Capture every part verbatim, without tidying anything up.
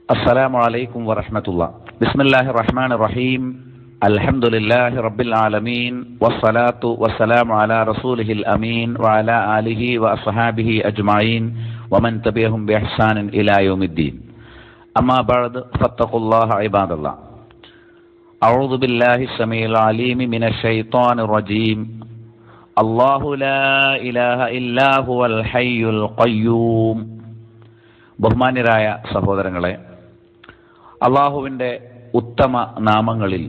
السلام عليكم ورحمة الله. بسم الله الرحمن الرحيم. الحمد لله رب العالمين والصلاة والسلام على رسوله الأمين وعلى آله وأصحابه أجمعين ومن تبعهم بإحسان إلى يوم الدين. أما بعد فاتقوا الله عباد الله. أعوذ بالله السميع العليم من الشيطان الرجيم. الله لا إله إلا هو الحي القيوم. ബഹുമാന്യരായ സഹോദരങ്ങളെ, അള്ളാഹുവിൻ്റെ ഉത്തമ നാമങ്ങളിൽ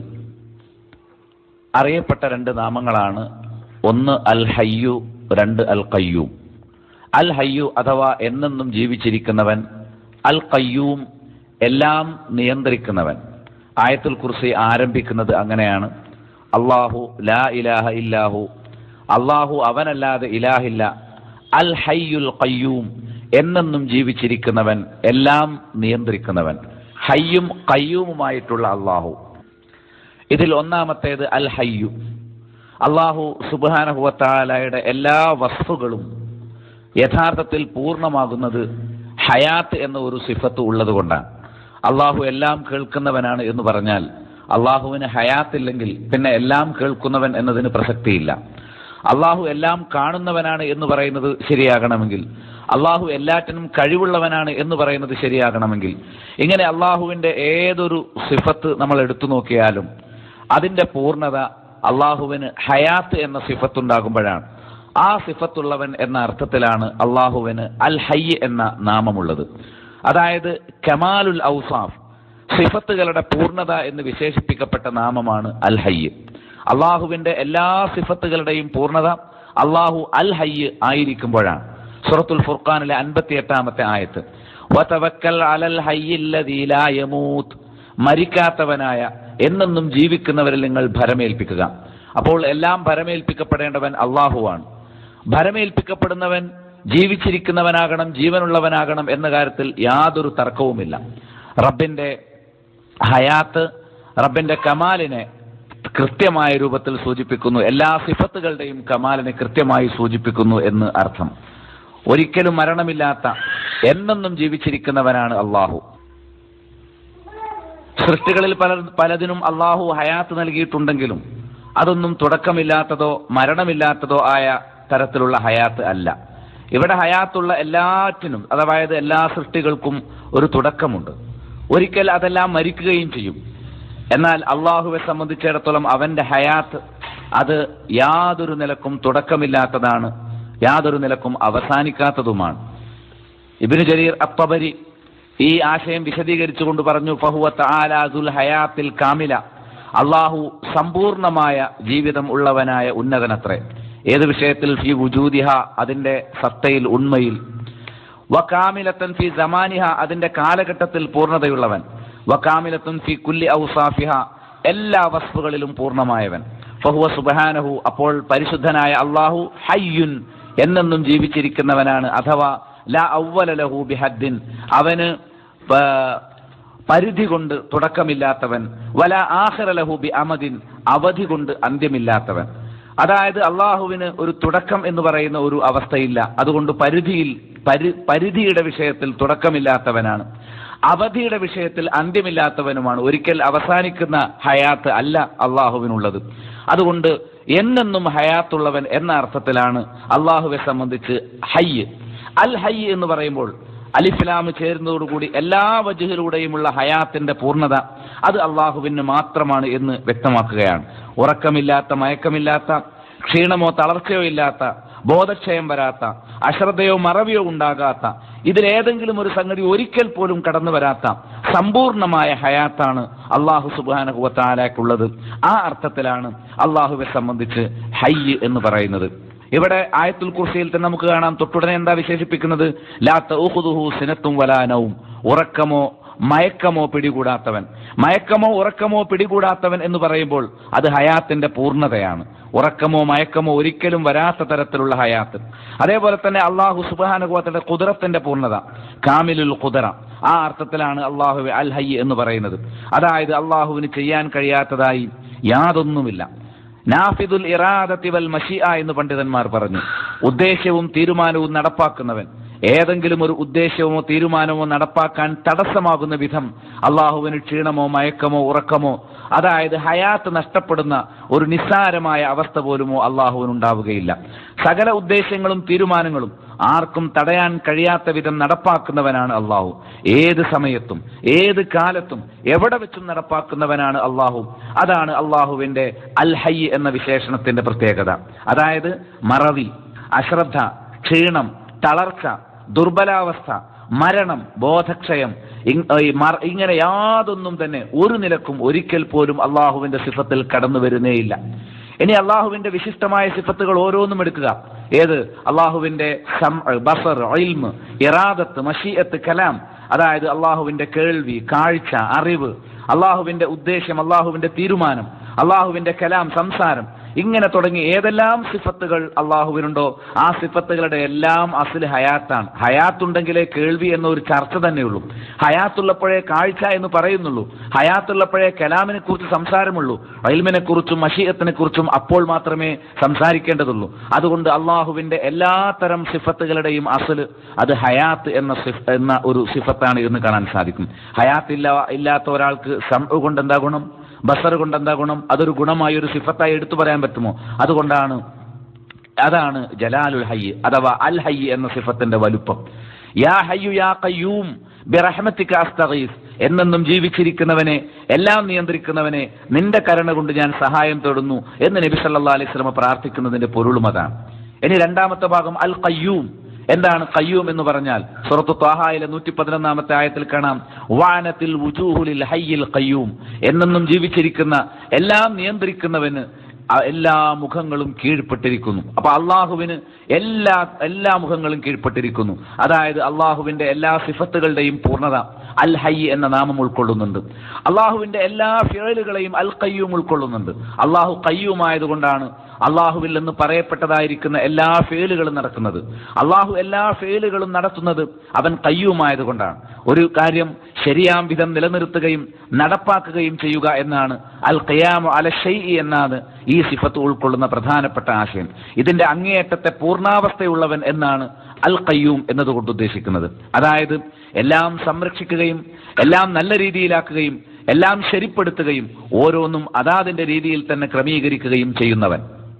അറിയപ്പെട്ട രണ്ട് നാമങ്ങളാണ്. ഒന്ന് അൽ ഹയ്യു, രണ്ട് അൽ ഖയ്യൂം. അൽ ഹയ്യു അഥവാ എന്നെന്നും ജീവിച്ചിരിക്കുന്നവൻ, അൽ ഖയ്യൂം എല്ലാം നിയന്ത്രിക്കുന്നവൻ. ആയത്തുൽ കുർസി ആരംഭിക്കുന്നത് അങ്ങനെയാണ്. അല്ലാഹു ലാ ഇലാഹ ഇല്ലാഹു, അല്ലാഹു അവനല്ലാതെ ഇലാഹില്ല. അൽ ഹയ്യുൽ ഖയ്യൂം എന്നെന്നും ജീവിച്ചിരിക്കുന്നവൻ, എല്ലാം നിയന്ത്രിക്കുന്നവൻ. ഹയ്യും ഖയ്യൂമുമായിട്ടുള്ള അള്ളാഹു. ഇതിൽ ഒന്നാമത്തേത് അൽ ഹയ്യു. അള്ളാഹു സുബ്ഹാനഹു വ തആലയുടെ എല്ലാ വസ്തുക്കളും യഥാർത്ഥത്തിൽ പൂർണ്ണമാകുന്നത് ഹയാത്ത് എന്ന ഒരു സിഫത്ത് ഉള്ളത് കൊണ്ടാണ്. അള്ളാഹു എല്ലാം കേൾക്കുന്നവനാണ് എന്ന് പറഞ്ഞാൽ അള്ളാഹുവിന് ഹയാത്തില്ലെങ്കിൽ പിന്നെ എല്ലാം കേൾക്കുന്നവൻ എന്നതിന് പ്രസക്തിയില്ല. അള്ളാഹു എല്ലാം കാണുന്നവനാണ് എന്ന് പറയുന്നത് ശരിയാകണമെങ്കിൽ, അള്ളാഹു എല്ലാറ്റിനും കഴിവുള്ളവനാണ് എന്ന് പറയുന്നത് ശരിയാകണമെങ്കിൽ, ഇങ്ങനെ അള്ളാഹുവിൻ്റെ ഏതൊരു സിഫത്ത് നമ്മൾ എടുത്തു നോക്കിയാലും അതിൻ്റെ പൂർണ്ണത അള്ളാഹുവിന് ഹയാത്ത് എന്ന സിഫത്തുണ്ടാകുമ്പോഴാണ്. ആ സിഫത്തുള്ളവൻ എന്ന അർത്ഥത്തിലാണ് അള്ളാഹുവിന് അൽ ഹയ്യ് എന്ന നാമമുള്ളത്. അതായത് കമാലുൽ ഔസാഫ്, സിഫത്തുകളുടെ പൂർണ്ണത എന്ന് വിശേഷിപ്പിക്കപ്പെട്ട നാമമാണ് അൽ ഹയ്യ്. അള്ളാഹുവിന്റെ എല്ലാ സിഫത്തുകളുടെയും പൂർണ്ണത അള്ളാഹു അൽ ഹയ്യ് ആയിരിക്കുമ്പോഴാണ്. സൂറത്തുൽ ഫുർഖാനിലെ അൻപത്തി എട്ടാമത്തെ ആയത്ത്, വതവക്കൽ അലൽ ഹയ്യില്ലദീ ലാ യമൂത്ത്, മരിക്കാത്തവനായ എന്നെന്നും ജീവിക്കുന്നവരിൽ നിങ്ങൾ ഭരമേൽപ്പിക്കുക. അപ്പോൾ എല്ലാം ഭരമേൽപ്പിക്കപ്പെടേണ്ടവൻ അള്ളാഹുവാണ്. ഭരമേൽപ്പിക്കപ്പെടുന്നവൻ ജീവിച്ചിരിക്കുന്നവനാകണം, ജീവനുള്ളവനാകണം എന്ന കാര്യത്തിൽ യാതൊരു തർക്കവുമില്ല. റബ്ബിന്റെ ഹയാത്ത്, റബ്ബിന്റെ കമാലിനെ കൃത്യമായ രൂപത്തിൽ സൂചിപ്പിക്കുന്നു. എല്ലാ സിഫത്തുകളുടെയും കമാലിനെ കൃത്യമായി സൂചിപ്പിക്കുന്നു എന്ന് അർത്ഥം. ഒരിക്കലും മരണമില്ലാത്ത എന്നെന്നും ജീവിച്ചിരിക്കുന്നവനാണ് അള്ളാഹു. സൃഷ്ടികളിൽ പല പലതിനും അള്ളാഹു ഹയാത്ത് നൽകിയിട്ടുണ്ടെങ്കിലും അതൊന്നും തുടക്കമില്ലാത്തതോ മരണമില്ലാത്തതോ ആയ തരത്തിലുള്ള ഹയാത്ത് അല്ല. ഇവിടെ ഹയാത്തുള്ള എല്ലാറ്റിനും, അതായത് എല്ലാ സൃഷ്ടികൾക്കും ഒരു തുടക്കമുണ്ട്. ഒരിക്കൽ അതെല്ലാം മരിക്കുകയും ചെയ്യും. എന്നാൽ അള്ളാഹുവെ സംബന്ധിച്ചിടത്തോളം അവന്റെ ഹയാത്ത് അത് യാതൊരു നിലക്കും തുടക്കമില്ലാത്തതാണ്, യാതൊരു നിലക്കും അവസാനിക്കാത്തതുമാണ്. ഇബ്നു ജരീർ അത്തബരി ഈ ആശയം വിശദീകരിച്ചുകൊണ്ട് പറഞ്ഞു, ഫഹുവ തആല ദുൽ ഹയാത്തിൽ കാമില, അള്ളാഹു സമ്പൂർണമായ ജീവിതം ഉള്ളവനായ ഉന്നതനത്രേ. ഏത് വിഷയത്തിൽ? ഫി വുജൂദിഹ, അതിന്റെ സത്തയിൽ, ഉണ്മയിൽ. വകാമിലത്തൻ ഫി സമാനിഹ, അതിന്റെ കാലഘട്ടത്തിൽ പൂർണ്ണതയുള്ളവൻ. വകാമിലത്തുൻ ഫി കുല്ലി ഔസാഫിഹ, എല്ലാ വസ്തുക്കളിലും പൂർണ്ണമായവൻ. ഫഹുവ സുബ്ഹാനഹു, അപ്പോൾ പരിശുദ്ധനായ അള്ളാഹു ഹയ്യുൻ എന്നെന്നും ജീവിച്ചിരിക്കുന്നവനാണ്. അഥവാ ലാ അവ്വല ലഹു ബിഹദ്ദിൻ, അവന് പരിധി കൊണ്ട് തുടക്കമില്ലാത്തവൻ. വലാ ആഖിറ ലഹു ബി അമദിൻ, അവധി കൊണ്ട് അന്ത്യമില്ലാത്തവൻ. അതായത് അള്ളാഹുവിന് ഒരു തുടക്കം എന്ന് പറയുന്ന ഒരു അവസ്ഥയില്ല. അതുകൊണ്ട് പരിധിയിൽ പരി പരിധിയുടെ വിഷയത്തിൽ തുടക്കമില്ലാത്തവനാണ്, അവധിയുടെ വിഷയത്തിൽ അന്ത്യമില്ലാത്തവനുമാണ്. ഒരിക്കൽ അവസാനിക്കുന്ന ഹയാത്ത് അല്ല അള്ളാഹുവിനുള്ളത്. അതുകൊണ്ട് എന്നെന്നും ഹയാത്തുള്ളവൻ എന്ന അർത്ഥത്തിലാണ് അള്ളാഹുവെ സംബന്ധിച്ച് ഹയ്യ്. അൽ ഹയ്യ് എന്ന് പറയുമ്പോൾ അലിഫ്ലാം ചേരുന്നതോടുകൂടി എല്ലാ വജ്ഹിലൂടെയുമുള്ള ഹയാത്തിന്റെ പൂർണ്ണത അത് അള്ളാഹുവിന് മാത്രമാണ് എന്ന് വ്യക്തമാക്കുകയാണ്. ഉറക്കമില്ലാത്ത, മയക്കമില്ലാത്ത, ക്ഷീണമോ തളർച്ചയോ ഇല്ലാത്ത, ബോധക്ഷയം വരാത്ത, അശ്രദ്ധയോ മറവിയോ ഉണ്ടാകാത്ത, ഇതിലേതെങ്കിലും ഒരു സംഗതി ഒരിക്കൽ പോലും കടന്നു വരാത്ത സമ്പൂർണമായ ഹയാത്താണ് അള്ളാഹു സുബ്ഹാനഹു വ തആലയ്ക്കുള്ളത്. ആ അർത്ഥത്തിലാണ് അള്ളാഹുവെ സംബന്ധിച്ച് ഹയ്യ് എന്ന് പറയുന്നത്. ഇവിടെ ആയത്തുൽ കുർസിയിൽ തന്നെ നമുക്ക് കാണാം, തൊട്ടുടനെ എന്താ വിശേഷിപ്പിക്കുന്നത്? ലാ തഅഖുദുഹു സിനത്തും വലാ നൗം, ഉറക്കമോ മയക്കമോ പിടികൂടാത്തവൻ. മയക്കമോ ഉറക്കമോ പിടികൂടാത്തവൻ എന്ന് പറയുമ്പോൾ അത് ഹയാത്തിന്റെ പൂർണ്ണതയാണ്. ഉറക്കമോ മയക്കമോ ഒരിക്കലും വരാത്ത തരത്തിലുള്ള ഹയാത്ത്. അതേപോലെ തന്നെ അള്ളാഹു സുബ്ഹാനഹു വ തആല ഖുദ്റത്തിന്റെ പൂർണ്ണത, കാമിലുൽ ഖുദ്റ, ആ അർത്ഥത്തിലാണ് അള്ളാഹു അൽ ഹയ്യ് എന്ന് പറയുന്നത്. അതായത് അള്ളാഹുവിന് ചെയ്യാൻ കഴിയാത്തതായി യാതൊന്നുമില്ല. നാഫിദുൽ ഇറാദത്തി വൽ മശീഅ എന്ന് പണ്ഡിതന്മാർ പറഞ്ഞു. ഉദ്ദേശ്യവും തീരുമാനവും നടപ്പാക്കുന്നവൻ, ഏതെങ്കിലും ഒരു ഉദ്ദേശമോ തീരുമാനമോ നടപ്പാക്കാൻ തടസ്സമാകുന്ന വിധം അള്ളാഹുവിന് ക്ഷീണമോ മയക്കമോ ഉറക്കമോ, അതായത് ഹയാത്ത് നഷ്ടപ്പെടുന്ന ഒരു നിസ്സാരമായ അവസ്ഥ പോലുമോ അള്ളാഹുവിനുണ്ടാവുകയില്ല. സകല ഉദ്ദേശങ്ങളും തീരുമാനങ്ങളും ആർക്കും തടയാൻ കഴിയാത്ത വിധം നടപ്പാക്കുന്നവനാണ് അള്ളാഹു. ഏത് സമയത്തും ഏത് കാലത്തും എവിടെ വെച്ചും നടപ്പാക്കുന്നവനാണ് അള്ളാഹു. അതാണ് അള്ളാഹുവിന്റെ അൽ ഹയ്യ് എന്ന വിശേഷണത്തിന്റെ പ്രത്യേകത. അതായത് മറവി, അശ്രദ്ധ, ക്ഷീണം, തളർച്ച, ദുർബലാവസ്ഥ, മരണം, ബോധക്ഷയം, ഇങ്ങനെ യാതൊന്നും തന്നെ ഒരു നിലക്കും ഒരിക്കൽ പോലും അള്ളാഹുവിന്റെ സിഫത്തിൽ കടന്നു വരുന്നേയില്ല. ഇനി അള്ളാഹുവിന്റെ വിശിഷ്ടമായ സിഫത്തുകൾ ഓരോന്നും എടുക്കുക. ഏത്? അള്ളാഹുവിന്റെ ബസർ, ഇൽമ്, ഇറാദത്ത്, മശീഅത്ത്, കലാം, അതായത് അള്ളാഹുവിന്റെ കേൾവി, കാഴ്ച, അറിവ്, അള്ളാഹുവിന്റെ ഉദ്ദേശം, അള്ളാഹുവിന്റെ തീരുമാനം, അള്ളാഹുവിന്റെ കലാം, സംസാരം, ഇങ്ങനെ തുടങ്ങി ഏതെല്ലാം സിഫത്തുകൾ അള്ളാഹുവിനുണ്ടോ ആ സിഫത്തുകളുടെ എല്ലാം അസ്ല് ഹയാത്താണ്. ഹയാത്തുണ്ടെങ്കിലേ കേൾവി എന്നൊരു ചർച്ച തന്നെയുള്ളൂ. ഹയാത്തുള്ളപ്പോഴേ കാഴ്ച എന്ന് പറയുന്നുള്ളൂ. ഹയാത്തുള്ളപ്പോഴേ കലാമിനെ കുറിച്ച് സംസാരമുള്ളൂ. ഇൽമിനെ കുറിച്ചും മശീഅത്തിനെ കുറിച്ചും അപ്പോൾ മാത്രമേ സംസാരിക്കേണ്ടതുള്ളൂ. അതുകൊണ്ട് അള്ളാഹുവിന്റെ എല്ലാ തരം സിഫത്തുകളുടെയും അസ്ല് അത് ഹയാത്ത് എന്ന എന്ന ഒരു സിഫത്താണ് എന്ന് കാണാൻ സാധിക്കും. ഹയാത്തില്ല ഇല്ലാത്ത ഒരാൾക്ക് സമഅ് കൊണ്ട് എന്താ ഗുണം? ബസർ കൊണ്ട് എന്താ ഗുണം? അതൊരു ഗുണമായി ഒരു സിഫത്തായി എടുത്തു പറയാൻ പറ്റുമോ? അതുകൊണ്ടാണ് അതാണ് ജലാലുൽ ഹയ്യ് അഥവാ അൽ ഹയ്യ് എന്ന സിഫത്തിന്റെ വലുപ്പം. യാ ഹയ്യു യാ ഖയ്യൂം ബിറഹ്മതിക അസ്തഗീസ്, എന്നെന്നും ജീവിച്ചിരിക്കുന്നവനെ, എല്ലാം നിയന്ത്രിക്കുന്നവനെ, നിന്റെ കരുണ കൊണ്ട് ഞാൻ സഹായം തേടുന്നു എന്ന് നബി സല്ലല്ലാഹു അലൈഹി വസല്ലം പ്രാർത്ഥിക്കുന്നതിന്റെ പൊരുളും അതാണ്. ഇനി രണ്ടാമത്തെ ഭാഗം അൽ ഖയ്യൂം. എന്താണ് ഖയ്യൂം എന്ന് പറഞ്ഞാൽ? സൂറത്തു ത്വാഹയിലെ നൂറ്റി പതിനൊന്നാമത്തെ ആയത്തിൽ കാണാം, വാനത്തിൽ വുജൂഹുലിൽ ഹയ്യിൽ ഖയ്യൂം, എന്നെന്നും ജീവിച്ചിരിക്കുന്ന, എല്ലാം നിയന്ത്രിക്കുന്നവന് എല്ലാ മുഖങ്ങളും കീഴ്പ്പെട്ടിരിക്കുന്നു. അപ്പൊ അള്ളാഹുവിന് എല്ലാ എല്ലാ മുഖങ്ങളും കീഴ്പ്പെട്ടിരിക്കുന്നു. അതായത് അള്ളാഹുവിന്റെ എല്ലാ സിഫത്തുകളുടെയും പൂർണ്ണത അൽ ഹയ്യ് എന്ന നാമം ഉൾക്കൊള്ളുന്നുണ്ട്. അള്ളാഹുവിന്റെ എല്ലാ ഫിഅലുകളെയും അൽ ഖയ്യൂം ഉൾക്കൊള്ളുന്നുണ്ട്. അള്ളാഹു ഖയ്യൂം ആയതുകൊണ്ടാണ് അള്ളാഹുവിൽ നിന്ന് പറയപ്പെട്ടതായിരിക്കുന്ന എല്ലാ ഫേലുകളും നടക്കുന്നത്. അള്ളാഹു എല്ലാ ഫേലുകളും നടത്തുന്നത് അവൻ ഖയ്യൂമായതുകൊണ്ടാണ്. ഒരു കാര്യം ശരിയാം വിധം നിലനിർത്തുകയും നടപ്പാക്കുകയും ചെയ്യുക എന്നാണ് അൽ ഖിയാമു അല ശൈഇ എന്നാണ് ഈ സിഫത്ത് ഉൾക്കൊള്ളുന്ന പ്രധാനപ്പെട്ട ആശയം. ഇതിന്റെ അങ്ങേയറ്റത്തെ പൂർണ്ണാവസ്ഥയുള്ളവൻ എന്നാണ് അൽ ഖയ്യൂം എന്നതുകൊണ്ട് ഉദ്ദേശിക്കുന്നത്. അതായത് എല്ലാം സംരക്ഷിക്കുകയും എല്ലാം നല്ല രീതിയിലാക്കുകയും എല്ലാം ശരിപ്പെടുത്തുകയും ഓരോന്നും അതാതിന്റെ രീതിയിൽ തന്നെ ക്രമീകരിക്കുകയും ചെയ്യുന്നവൻ.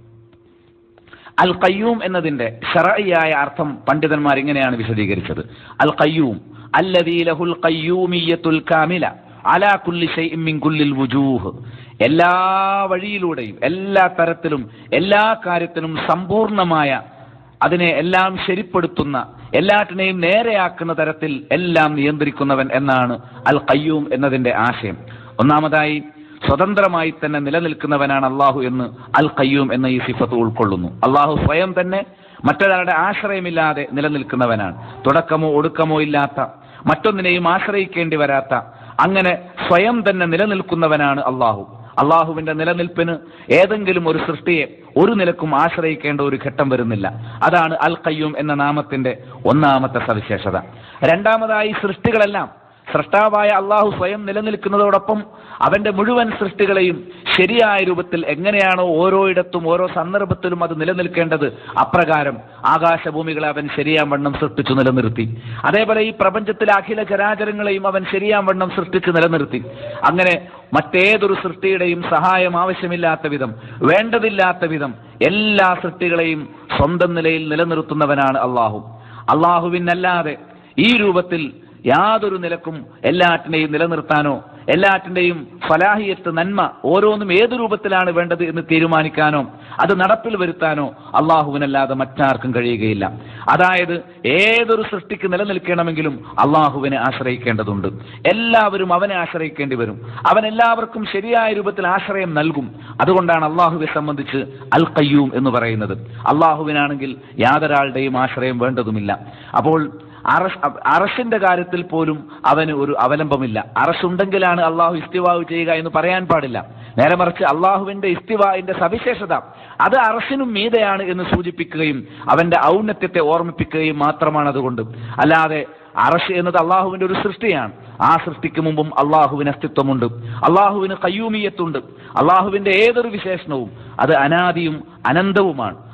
അൽ ഖയ്യൂം എന്നതിന്റെ ശർഈയായ അർത്ഥം പണ്ഡിതന്മാർ ഇങ്ങനെയാണ് വിശദീകരിച്ചത്: അൽ ഖയ്യൂം അല്ലദീ ലഹുൽ ഖയ്യൂമിയ്യത്തുൽ കാമില അലാ കുല്ലി ശൈഇൻ മിൻ കുല്ലിൽ വുജൂഹ്, എല്ലാ വഴിയിലൂടെയും എല്ലാ തരത്തിലും എല്ലാ കാര്യത്തിനും സമ്പൂർണമായ, അതിനെ എല്ലാം ശരിപ്പെടുത്തുന്ന, എല്ലാറ്റിനെയും നേരെയാക്കുന്ന തരത്തിൽ എല്ലാം നിയന്ത്രിക്കുന്നവൻ എന്നാണ് അൽ ഖയ്യൂം എന്നതിന്റെ ആശയം. ഒന്നാമതായി സ്വതന്ത്രമായി തന്നെ നിലനിൽക്കുന്നവനാണ് അള്ളാഹു എന്ന് അൽ ഖയ്യൂം എന്ന ഈ സിഫത്ത് ഉൾക്കൊള്ളുന്നു. അള്ളാഹു സ്വയം തന്നെ മറ്റൊരാളുടെ ആശ്രയമില്ലാതെ നിലനിൽക്കുന്നവനാണ്. തുടക്കമോ ഒടുക്കമോ ഇല്ലാത്ത, മറ്റൊന്നിനെയും ആശ്രയിക്കേണ്ടി വരാത്ത, അങ്ങനെ സ്വയം തന്നെ നിലനിൽക്കുന്നവനാണ് അള്ളാഹു. അള്ളാഹുവിന്റെ നിലനിൽപ്പിന് ഏതെങ്കിലും ഒരു സൃഷ്ടിയെ ഒരു നിലക്കും ആശ്രയിക്കേണ്ട ഒരു ഘട്ടം വരുന്നില്ല. അതാണ് അൽ ഖയ്യൂം എന്ന നാമത്തിന്റെ ഒന്നാമത്തെ സവിശേഷത. രണ്ടാമതായി സൃഷ്ടികളെല്ലാം സൃഷ്ടാവായ അള്ളാഹു സ്വയം നിലനിൽക്കുന്നതോടൊപ്പം അവന്റെ മുഴുവൻ സൃഷ്ടികളെയും ശരിയായ രൂപത്തിൽ എങ്ങനെയാണോ ഓരോയിടത്തും ഓരോ സന്ദർഭത്തിലും അത് നിലനിൽക്കേണ്ടത് അപ്രകാരം ആകാശഭൂമികളെ അവൻ ശരിയാം വണ്ണം സൃഷ്ടിച്ചു നിലനിർത്തി. അതേപോലെ ഈ പ്രപഞ്ചത്തിലെ അഖില ചരാചരങ്ങളെയും അവൻ ശരിയാം വണ്ണം സൃഷ്ടിച്ചു നിലനിർത്തി. അങ്ങനെ മറ്റേതൊരു സൃഷ്ടിയുടെയും സഹായം ആവശ്യമില്ലാത്ത വിധം, വേണ്ടതില്ലാത്ത വിധം എല്ലാ സൃഷ്ടികളെയും സ്വന്തം നിലയിൽ നിലനിർത്തുന്നവനാണ് അള്ളാഹു. അള്ളാഹുവിനല്ലാതെ ഈ രൂപത്തിൽ യാതൊരു നിലക്കും എല്ലാറ്റിനെയും നിലനിർത്താനോ എല്ലാറ്റിന്റെയും ഫലാഹിയത്ത്, നന്മ ഓരോന്നും ഏതു രൂപത്തിലാണ് വേണ്ടത് എന്ന് തീരുമാനിക്കാനോ അത് നടപ്പിൽ വരുത്താനോ അള്ളാഹുവിനല്ലാതെ മറ്റാർക്കും കഴിയുകയില്ല. അതായത് ഏതൊരു സൃഷ്ടിക്ക് നിലനിൽക്കണമെങ്കിലും അള്ളാഹുവിനെ ആശ്രയിക്കേണ്ടതുണ്ട്. എല്ലാവരും അവനെ ആശ്രയിക്കേണ്ടി വരും. അവൻ എല്ലാവർക്കും ശരിയായ രൂപത്തിൽ ആശ്രയം നൽകും. അതുകൊണ്ടാണ് അള്ളാഹുവെ സംബന്ധിച്ച് അൽ ഖയ്യൂം എന്ന് പറയുന്നത്. അള്ളാഹുവിനാണെങ്കിൽ യാതൊരാളുടെയും ആശ്രയം വേണ്ടതുമില്ല. അപ്പോൾ അറഷ് അറഷിന്റെ കാര്യത്തിൽ പോലും അവന് ഒരു അവലംബമില്ല. അറഷുണ്ടെങ്കിലാണ് അള്ളാഹു ഇസ്തിവാവ് ചെയ്യുക എന്ന് പറയാൻ പാടില്ല. നേരെ മറിച്ച് അള്ളാഹുവിന്റെ ഇസ്തിവാന്റെ സവിശേഷത അത് അറഷിനും മീതെയാണ് എന്ന് സൂചിപ്പിക്കുകയും അവന്റെ ഔന്നത്യത്തെ ഓർമ്മിപ്പിക്കുകയും മാത്രമാണ്. അതുകൊണ്ട് അല്ലാതെ അറഷ് എന്നത് അള്ളാഹുവിന്റെ ഒരു സൃഷ്ടിയാണ്. ആ സൃഷ്ടിക്ക് മുമ്പും അള്ളാഹുവിന് അസ്തിത്വമുണ്ട്. അള്ളാഹുവിന് ഖയ്യൂമിയത്തുണ്ട്. അള്ളാഹുവിന്റെ ഏതൊരു വിശേഷണവും അത് അനാദിയും അനന്തവുമാണ്.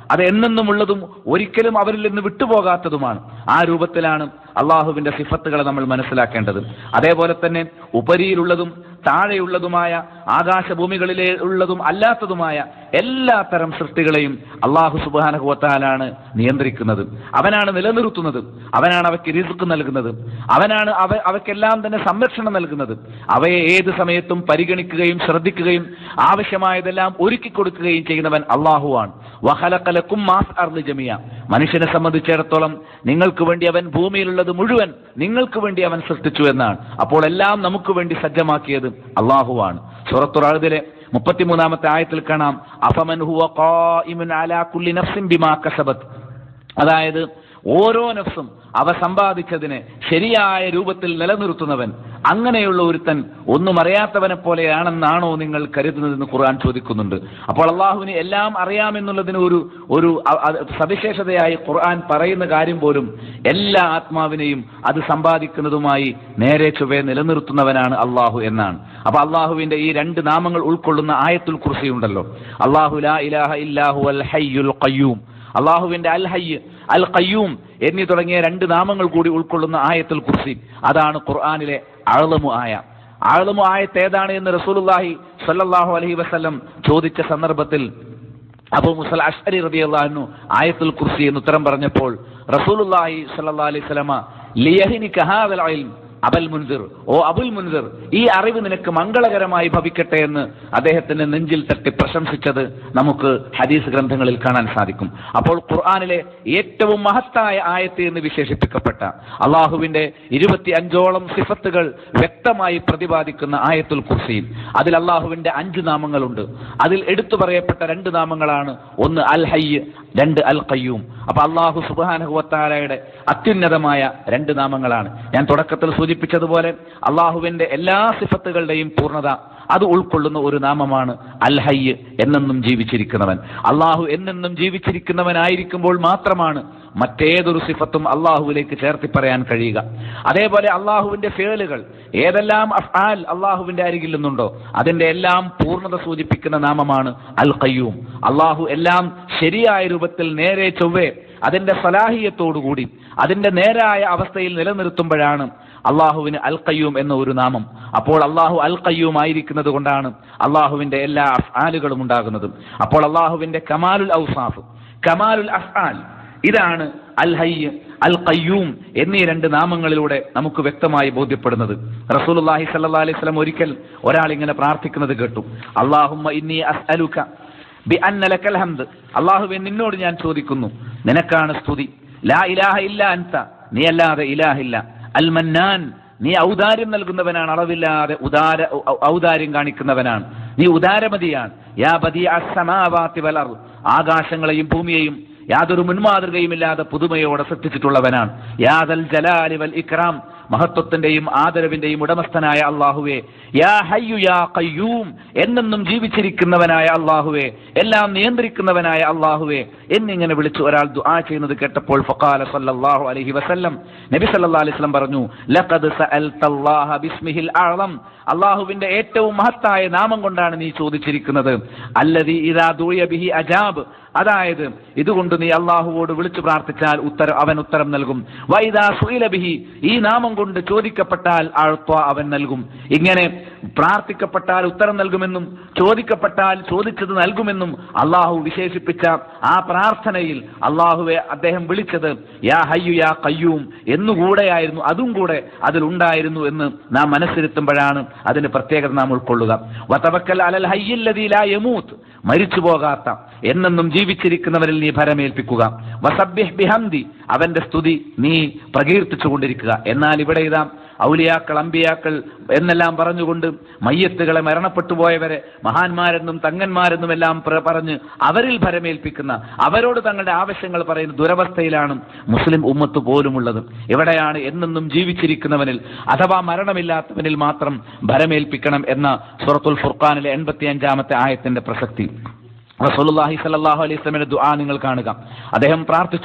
അത് എന്നെന്നുമുള്ളതും ഒരിക്കലും അവരിൽ നിന്ന് വിട്ടുപോകാത്തതുമാണ്. ആ രൂപത്തിലാണ് അള്ളാഹുവിന്റെ സിഫത്തുകളെ നമ്മൾ മനസ്സിലാക്കേണ്ടത്. അതേപോലെ തന്നെ ഉപരിയിലുള്ളതും താഴെയുള്ളതുമായ ആകാശഭൂമികളിലെ ഉള്ളതും അല്ലാത്തതുമായ എല്ലാ തരം സൃഷ്ടികളെയും അള്ളാഹു സുബ്ഹാനഹു വ തആലയാണ് നിയന്ത്രിക്കുന്നത്. അവനാണ് നിലനിർത്തുന്നത്, അവനാണ് അവയ്ക്ക് റിസ്ക് നൽകുന്നത്, അവനാണ് അവ അവയ്ക്കെല്ലാം തന്നെ സംരക്ഷണം നൽകുന്നത്. അവയെ ഏത് സമയത്തും പരിഗണിക്കുകയും ശ്രദ്ധിക്കുകയും ആവശ്യമായതെല്ലാം ഒരുക്കി കൊടുക്കുകയും ചെയ്യുന്നവൻ അള്ളാഹുവാണ്. വഖലഖ ലക്കും മാസ് അർളി ജമിയ, മനുഷ്യനെ സംബന്ധിച്ചിടത്തോളം നിങ്ങൾക്ക് വേണ്ടി അവൻ ഭൂമിയിലുള്ളത് മുഴുവൻ നിങ്ങൾക്ക് വേണ്ടി അവൻ സൃഷ്ടിച്ചു എന്നാണ്. അപ്പോൾ എല്ലാം നമുക്ക് വേണ്ടി സജ്ജമാക്കിയത് അള്ളാഹുവാണ്. സൂറത്തുൽ റഅദിലെ മുപ്പത്തിമൂന്നാമത്തെ ആയത്തിൽ കാണാം, അഫമൻ ഹുവ ഖായിമുൻ അലാ കുല്ലി നഫ്സിൻ ബിമാ കസബത്, അതായത് ഓരോ നഫ്സും അവ സമ്പാദിച്ചതിനെ ശരിയായ രൂപത്തിൽ നിലനിർത്തുന്നവൻ, അങ്ങനെയുള്ള ഒരുത്തൻ ഒന്നും അറിയാത്തവനെ പോലെയാണെന്നാണോ നിങ്ങൾ കരുതുന്നതെന്ന് ഖുർആൻ ചോദിക്കുന്നുണ്ട്. അപ്പോൾ അള്ളാഹുവിന് എല്ലാം അറിയാമെന്നുള്ളതിന് ഒരു ഒരു സവിശേഷതയായി ഖുർആൻ പറയുന്ന കാര്യം പോലും എല്ലാ ആത്മാവിനെയും അത് സമ്പാദിക്കുന്നതുമായി നേരെ ചൊവ്വേ നിലനിർത്തുന്നവനാണ് അള്ളാഹു എന്നാണ്. അപ്പൊ അള്ളാഹുവിന്റെ ഈ രണ്ട് നാമങ്ങൾ ഉൾക്കൊള്ളുന്ന ആയത്തുൽ കുർസി ഉണ്ടല്ലോ, അള്ളാഹു ലാ ഇലാഹ ഇല്ലാഹു അൽ ഹയ്യുൽ ഖയ്യൂം, അള്ളാഹുവിന്റെ അൽ ഹയ്യ് അൽ ഖയ്യൂം എന്നീ തുടങ്ങിയ രണ്ട് നാമങ്ങൾ കൂടി ഉൾക്കൊള്ളുന്ന ആയത്തുൽ കുർസി, അതാണ് ഖുർആനിലെ അഅ്ലമു ആയ. അഅ്ലമു ആയത്ത് ഏതാണ് എന്ന് റസൂലുള്ളാഹി സ്വല്ലല്ലാഹു അലൈഹി വസല്ലം ചോദിച്ച സന്ദർഭത്തിൽ അബൂ മുസൽ അശ്അരി റളിയല്ലാഹു അൻഹു ആയത്തുൽ കുർസി എന്ന് ഉത്തരം പറഞ്ഞപ്പോൾ റസൂലുള്ളാഹി സ്വല്ലല്ലാഹു അലൈഹി വസല്ലമ ലിയഹ്നിക ഹാദൽ ഇൽം അബൽ മുൻസിർ, ഓ അബുൽ മുൻസിർ, ഈ അറിവ് നിനക്ക് മംഗളകരമായി ഭവിക്കട്ടെ എന്ന് അദ്ദേഹത്തിന്റെ നെഞ്ചിൽ തട്ടി പ്രശംസിച്ചത് നമുക്ക് ഹദീസ് ഗ്രന്ഥങ്ങളിൽ കാണാൻ സാധിക്കും. അപ്പോൾ ഖുർആനിലെ ഏറ്റവും മഹത്തായ ആയത്ത് എന്ന് വിശേഷിപ്പിക്കപ്പെട്ട അള്ളാഹുവിന്റെ ഇരുപത്തി അഞ്ചോളം സിഫത്തുകൾ വ്യക്തമായി പ്രതിപാദിക്കുന്ന ആയത്തുൽ കുർസിയിൽ അതിൽ അള്ളാഹുവിന്റെ അഞ്ച് നാമങ്ങളുണ്ട്. അതിൽ എടുത്തു പറയപ്പെട്ട രണ്ട് നാമങ്ങളാണ്, ഒന്ന് അൽ ഹയ്യ്, രണ്ട് അൽ ഖയ്യൂം. അപ്പൊ അള്ളാഹു സുബ്ഹാനഹു വ തആലയുടെ അത്യുന്നതമായ രണ്ട് നാമങ്ങളാണ്. ഞാൻ തുടക്കത്തിൽ സൂചിപ്പിച്ചതുപോലെ അള്ളാഹുവിന്റെ എല്ലാ സിഫത്തുകളുടെയും പൂർണ്ണത അത് ഉൾക്കൊള്ളുന്ന ഒരു നാമമാണ് അൽ ഹയ്യ്, എന്നെന്നും ജീവിച്ചിരിക്കുന്നവൻ. അള്ളാഹു എന്നെന്നും ജീവിച്ചിരിക്കുന്നവനായിരിക്കുമ്പോൾ മാത്രമാണ് മറ്റേതൊരു സിഫത്തും അള്ളാഹുവിലേക്ക് ചേർത്തി പറയാൻ കഴിയുക. അതേപോലെ അള്ളാഹുവിന്റെ ഫേലുകൾ ഏതെല്ലാം അഫ്ആൽ അള്ളാഹുവിന്റെ അരികിൽ നിന്നുണ്ടോ അതിന്റെ എല്ലാം പൂർണ്ണത സൂചിപ്പിക്കുന്ന നാമമാണ് അൽ ഖയ്യൂം. അള്ളാഹു എല്ലാം ശരിയായ രൂപത്തിൽ നേരെ ചൊവ്വേ അതിന്റെ സലാഹിയത്തോടുകൂടി അതിന്റെ നേരായ അവസ്ഥയിൽ നിലനിർത്തുമ്പോഴാണ് അള്ളാഹുവിന് അൽ ഖയ്യൂം എന്ന ഒരു നാമം. അപ്പോൾ അള്ളാഹു അൽ ഖയ്യൂം ആയിരിക്കുന്നത് കൊണ്ടാണ് അള്ളാഹുവിന്റെ എല്ലാ അഫ്ആലുകളും ഉണ്ടാകുന്നത്. അപ്പോൾ അള്ളാഹുവിന്റെ കമാലുൽ ഔസാഫ്, കമാലുൽ അഫ്ആൽ, ഇതാണ് അൽ ഹയ്യ് അൽ ഖയ്യൂം എന്നീ രണ്ട് നാമങ്ങളിലൂടെ നമുക്ക് വ്യക്തമായി ബോധ്യപ്പെടുന്നത്. റസൂലുള്ളാഹി സ്വല്ലല്ലാഹു അലൈഹി വസല്ലം ഒരിക്കൽ ഒരാൾ ഇങ്ങനെ പ്രാർത്ഥിക്കുന്നത് കേട്ടു, അല്ലാഹുമ്മ ഇന്നി അസ്അലുക ബിഅന്ന ലക്കൽ ഹംദ്, അല്ലാഹുവേ നിന്നോട് ഞാൻ ചോദിക്കുന്നു, നിനക്കാണ് സ്തുതി, ലാ ഇലാഹ ഇല്ല അൻത, നീ അല്ലാതെ ഇലാഹില്ല, അൽ മന്നാൻ, നീ ഔദാര്യം നൽകുന്നവനാണ്, അളവില്ലാതെ ഉദാര ഔദാര്യം കാണിക്കുന്നവനാണ്, നീ ഉദാരമതിയാണ്, യാ ബദിഅസ് സമാവാതി വൽ അർദ്, ആകാശങ്ങളെയും ഭൂമിയെയും യാതൊരു മുൻമാതൃകയുമില്ലാതെ പുതുമയോടെ സൃഷ്ടിച്ചിട്ടുള്ളവനാണ്, യാ ദൽ ജലാലി വൽ ഇക്റാം, മഹത്വത്തിന്റെയും ആദരവിന്റെയും ഉടമസ്ഥനായ അള്ളാഹുവേ, യാ ഹയ്യു യാ ഖയ്യൂം, എന്നെന്നും ജീവിച്ചിരിക്കുന്നവനായ അള്ളാഹുവേ, എല്ലാം നിയന്ത്രിക്കുന്നവനായ അള്ളാഹുവേ എന്നിങ്ങനെ വിളിച്ചു ഒരാൾ ദുആ ചെയ്യുന്നത് കേട്ടപ്പോൾ ഫഖാല സല്ലല്ലാഹു അലൈഹി വസല്ലം, നബി സല്ലല്ലാഹു അലൈഹി വസല്ലം പറഞ്ഞു, ലഖദ് സഅൽതല്ലാഹ ബിസ്മിഹിൽ അഅ്ളം, അള്ളാഹുവിന്റെ ഏറ്റവും മഹത്തായ നാമം കൊണ്ടാണ് നീ ചോദിച്ചിരിക്കുന്നത്, അല്ലദീ ഇദാ ദുഇയ ബിഹി അജാബ്, അതായത് ഇതുകൊണ്ട് നീ അള്ളാഹുവോട് വിളിച്ചു പ്രാർത്ഥിച്ചാൽ ഉത്തരം അവൻ ഉത്തരം നൽകും, വഇദാ സുഇല ബിഹി, ഈ നാമം കൊണ്ട് ചോദിക്കപ്പെട്ടാൽ അഅ്ത, അവൻ നൽകും. ഇങ്ങനെ പ്രാർത്ഥിക്കപ്പെട്ടാൽ ഉത്തരം നൽകുമെന്നും ചോദിക്കപ്പെട്ടാൽ ചോദിച്ചത് നൽകുമെന്നും അള്ളാഹു വിശേഷിപ്പിച്ച ആ പ്രാർത്ഥനയിൽ അള്ളാഹുവെ അദ്ദേഹം വിളിച്ചത് യാ ഹയ്യു യാ ഖയ്യൂം എന്നുകൂടെയായിരുന്നു, അതും കൂടെ അതിലുണ്ടായിരുന്നു എന്ന് നാം മനസ്സിരുത്തുമ്പോഴാണ് അതിന്റെ പ്രത്യേകത നാം ഉൾക്കൊള്ളുക. വതവക്കൽ അലൽ ഹയ്യില്ലദീ ലാ യമൂത്ത്, മരിച്ചു പോകാത്ത എന്നെന്നും ജീവിച്ചിരിക്കുന്നവരിൽ നീ ഭരമേൽപ്പിക്കുക. വസബ്ബിഹ് ബിഹംദി, അവന്റെ സ്തുതി നീ പ്രകീർത്തിച്ചു കൊണ്ടിരിക്കുക. എന്നാൽ ഇവിടെ ഇതാ ഔലിയാക്കൾ, അമ്പിയാക്കൾ എന്നെല്ലാം പറഞ്ഞുകൊണ്ട് മയ്യത്തുകളെ, മരണപ്പെട്ടു പോയവരെ മഹാന്മാരെന്നും തങ്ങന്മാരെന്നും എല്ലാം പറഞ്ഞ് അവരിൽ ഭരമേൽപ്പിക്കുന്ന, അവരോട് തങ്ങളുടെ ആവശ്യങ്ങൾ പറയുന്ന ദുരവസ്ഥയിലാണ് മുസ്ലിം ഉമ്മത്ത് പോലുമുള്ളത്. ഇവിടെയാണ് എന്നെന്നും ജീവിച്ചിരിക്കുന്നവനിൽ അഥവാ മരണമില്ലാത്തവനിൽ മാത്രം ഭരമേൽപ്പിക്കണം എന്ന സൂറത്തുൽ ഫുർഖാനിലെ എൺപത്തി അഞ്ചാമത്തെ ആയത്തിന്റെ പ്രസക്തി. റസൂലുള്ളാഹി സ്വല്ലല്ലാഹു അലൈഹി വസല്ലമയുടെ ദുആ നിങ്ങൾ കാണുക. അദ്ദേഹം പ്രാർത്ഥിച്ചു,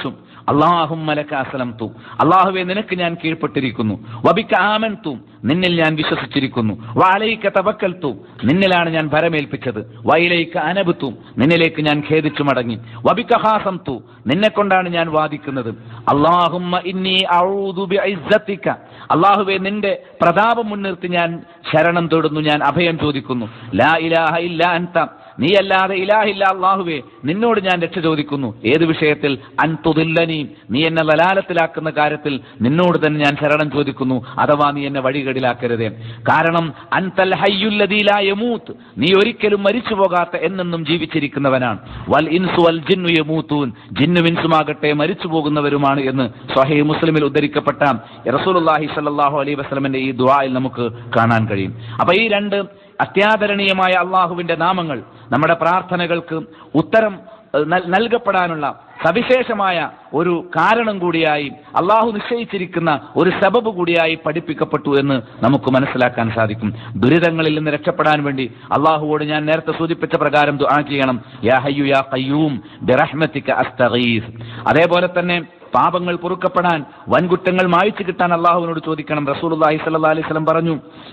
അല്ലാഹുമ്മ ലക അസ്ലംതു, അല്ലാഹുവേ നിനക്ക് ഞാൻ കീഴ്പ്പെട്ടിരിക്കുന്നു. വബിക ആമൻതു, നിന്നിൽ ഞാൻ വിശ്വസിച്ചിരിക്കുന്നു. വഅലൈക തവക്കൽതു, നിന്നിലാണ് ഞാൻ ഭരമേൽപ്പിച്ചത്. വഇലൈക അനബ്തു, നിന്നിലേക്ക് ഞാൻ ഖേദിച്ചു മടങ്ങി. വബിക ഖാസംതു, നിന്നെ കൊണ്ടാണ് ഞാൻ വാദിക്കുന്നത്. അല്ലാഹുമ്മ ഇന്നി അഊദു ബിഇസ്സതിക, അല്ലാഹുവേ നിന്റെ പ്രതാപം മുൻനിർത്തി ഞാൻ ശരണം തേടുന്നു, ഞാൻ അഭയം ചോദിക്കുന്നു. ലാ ഇലാഹ ഇല്ലാ അൻത, നീയല്ലാതെ ഇലാഹില്ല അല്ലാഹുവേ, നിന്നോട് ഞാൻ രക്ഷ ചോദിക്കുന്നു. ഏത് വിഷയത്തിൽ? അൻ തുദില്ലനി, നീ എന്നെ ലലാലത്തിലാക്കുന്ന കാര്യത്തിൽ നിന്നോട് തന്നെ ഞാൻ ശരണം ചോദിക്കുന്നു. അഥവാ നീ എന്നെ വഴികേടിലാക്കരുതേ. കാരണം അൻതൽ ഹയ്യുല്ലദീ ലാ യമൂത്ത്, നീ ഒരിക്കലും മരിച്ചു പോകാത്ത എന്നെന്നും ജീവിച്ചിരിക്കുന്നവനാണ്. വൽ ഇൻസു വൽ ജിന്നു യമൂത്തൂൻ, ജിന്നും ഇൻസുമാകട്ടെ മരിച്ചു പോകുന്നവരുമാണ് എന്ന് സ്വഹീഹ് മുസ്ലിമിൽ ഉദ്ധരിക്കപ്പെട്ട റസൂലുള്ളാഹി സ്വല്ലല്ലാഹു അലൈഹി വസല്ലമയുടെ ഈ ദുആയിൽ നമുക്ക് കാണാൻ കഴിയും. അപ്പൊ ഈ രണ്ട് അത്യാദരണീയമായ അള്ളാഹുവിന്റെ നാമങ്ങൾ നമ്മുടെ പ്രാർത്ഥനകൾക്ക് ഉത്തരം നൽകപ്പെടാനുള്ള സവിശേഷമായ ഒരു കാരണം കൂടിയായി, അള്ളാഹു നിശ്ചയിച്ചിരിക്കുന്ന ഒരു സബബ് കൂടിയായി പഠിപ്പിക്കപ്പെട്ടു എന്ന് നമുക്ക് മനസ്സിലാക്കാൻ സാധിക്കും. ദുരിതങ്ങളിൽ നിന്ന് രക്ഷപ്പെടാൻ വേണ്ടി അള്ളാഹുവോട് ഞാൻ നേരത്തെ സൂചിപ്പിച്ച പ്രകാരം ദുആ ചെയ്യണം. യാ ഹയ്യു യാ ഖയ്യൂം ബിറഹ്മതിക അസ്തഗീസ്. അതേപോലെ തന്നെ പാപങ്ങൾ പൊറുക്കപ്പെടാൻ, വൻകുറ്റങ്ങൾ മായ്ച്ചു കിട്ടാൻ അള്ളാഹുവിനോട് ചോദിക്കണം. റസൂലുള്ളാഹി സ്വല്ലല്ലാഹു അലൈഹി വസല്ലം പറഞ്ഞു,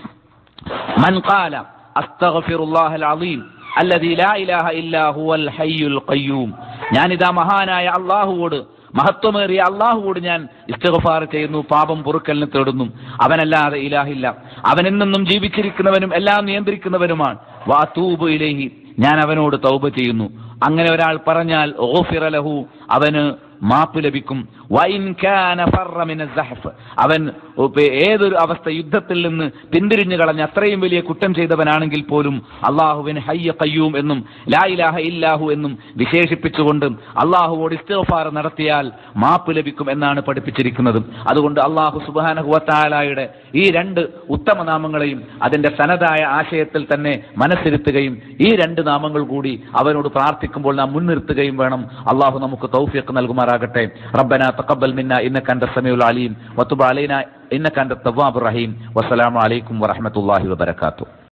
മൻ ഖാല അസ്തഗ്ഫിറുല്ലാഹൽ അളീം അല്ലദീ ലാ ഇലാഹ ഇല്ലാ ഹുവൽ ഹയ്യുൽ ഖയ്യൂം, ഞാനിതാ മഹാനായ അള്ളാഹുവോട്, മഹത്വമേറിയ അള്ളാഹുവോട് ഞാൻ ഇസ്തിഗ്ഫാർ ചെയ്യുന്നു, പാപം പൊറുക്കലിന് തേടുന്നു. അവനല്ലാതെ ഇലാഹില്ല, അവനെന്നും ജീവിച്ചിരിക്കുന്നവനും എല്ലാം നിയന്ത്രിക്കുന്നവനുമാണ്. വഅതൂബു ഇലൈഹി, ഞാൻ അവനോട് തൗബ ചെയ്യുന്നു. അങ്ങനെ ഒരാൾ പറഞ്ഞാൽ ഗുഫിറ ലഹു, അവന് മാപ്പ് ലഭിക്കും. വഇൻ കാന ഫറ മിന സഹഫ്, അവൻ ഏതൊരു അവസ്ഥ യുദ്ധത്തിൽ നിന്ന് പിന്തിരിഞ്ഞു കളഞ്ഞ അത്രയും വലിയ കുറ്റം ചെയ്തവനാണെങ്കിൽ പോലും അള്ളാഹുവിന് ഹയ്യ ഖയ്യൂം എന്നും ലാ ഇലാഹ ഇല്ലാഹു എന്നും വിശേഷിപ്പിച്ചുകൊണ്ട് അള്ളാഹുവോട് ഇസ്തിഗ്ഫാർ നടത്തിയാൽ മാപ്പ് ലഭിക്കും എന്നാണ് പഠിപ്പിച്ചിരിക്കുന്നത്. അതുകൊണ്ട് അള്ളാഹു സുബ്ഹാനഹു വ തആലയുടെ ഈ രണ്ട് ഉത്തമ നാമങ്ങളെയും അതിന്റെ തനതായ ആശയത്തിൽ തന്നെ മനസ്സിരുത്തുകയും ഈ രണ്ട് നാമങ്ങൾ കൂടി അവനോട് പ്രാർത്ഥിക്കുമ്പോൾ നാം മുൻനിർത്തുകയും വേണം. അള്ളാഹു നമുക്ക് തൗഫീഖ് നൽകുമാറാകട്ടെ. റബ്ബനാ തഖബ്ബൽ മിന്നാ ഇന്നക അൻത സമീഉൽ അലീം വതുബ് അലൈനാ ഇന്നക അൻത തവ്വാബുർ റഹീം. വസ്സലാമു അലൈക്കും വറഹ്മത്തുള്ളാഹി വബറകാതുഹു.